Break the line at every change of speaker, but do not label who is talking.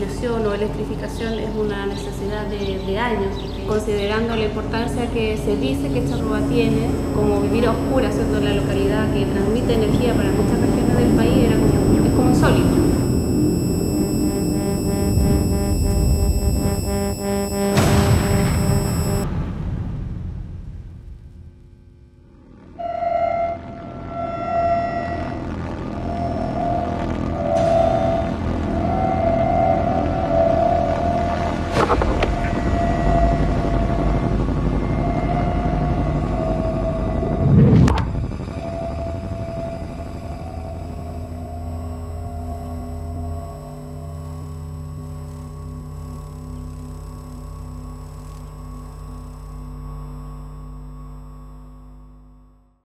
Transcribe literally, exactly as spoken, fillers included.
iluminación o electrificación es una necesidad de, de años, considerando la importancia que se dice que esta rúa tiene, como vivir a oscuras, siendo la localidad que transmite energía para